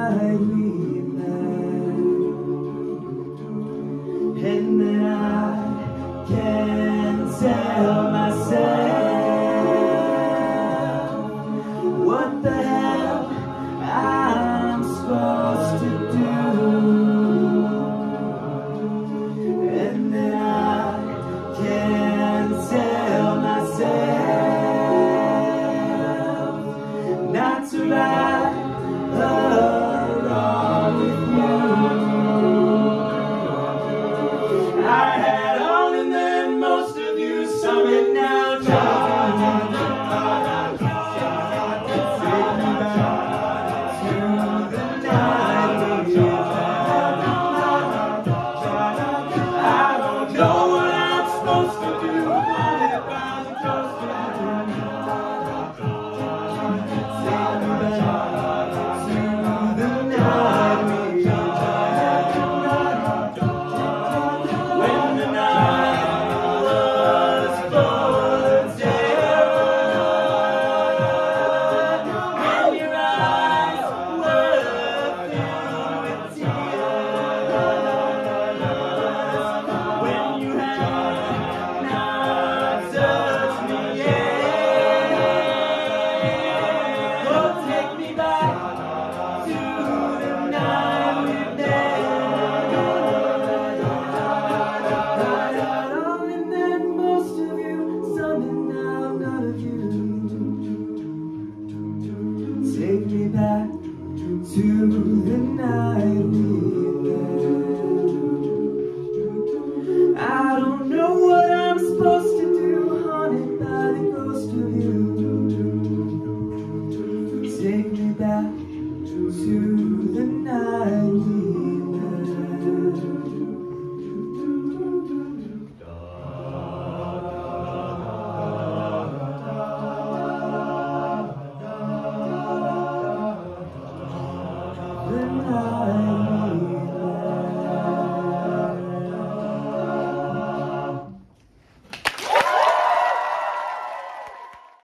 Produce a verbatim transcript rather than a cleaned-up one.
night we met, and then I can't tell myself what the hell I'm supposed to do, and then I can't tell myself not to ride along with you. I had all and then most of you, some it now. Take me back to the night we met. I don't know what I'm supposed to do, haunted by the ghost of you. Take me back to the night we met. The night